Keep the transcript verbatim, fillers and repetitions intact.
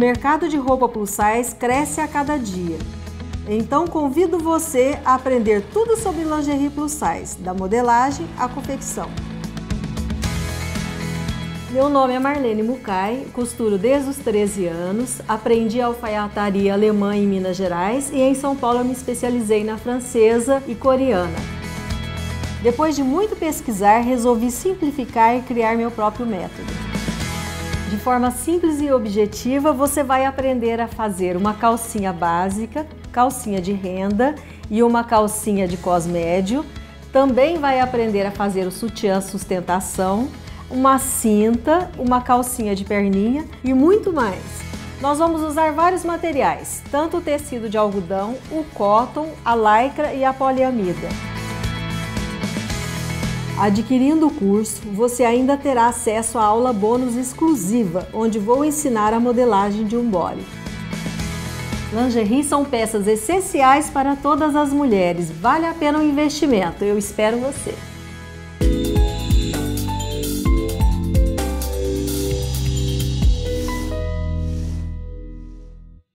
mercado de roupa plus size cresce a cada dia. Então convido você a aprender tudo sobre lingerie plus size, da modelagem à confecção. Meu nome é Marlene Mukai, costuro desde os treze anos, aprendi alfaiataria alemã em Minas Gerais e em São Paulo eu me especializei na francesa e coreana. Depois de muito pesquisar, resolvi simplificar e criar meu próprio método. De forma simples e objetiva, você vai aprender a fazer uma calcinha básica, calcinha de renda e uma calcinha de cos médio. Também vai aprender a fazer o sutiã sustentação, uma cinta, uma calcinha de perninha e muito mais. Nós vamos usar vários materiais, tanto o tecido de algodão, o cotton, a lycra e a poliamida. Adquirindo o curso, você ainda terá acesso à aula bônus exclusiva, onde vou ensinar a modelagem de um body. Lingerie são peças essenciais para todas as mulheres, vale a pena o investimento, eu espero você!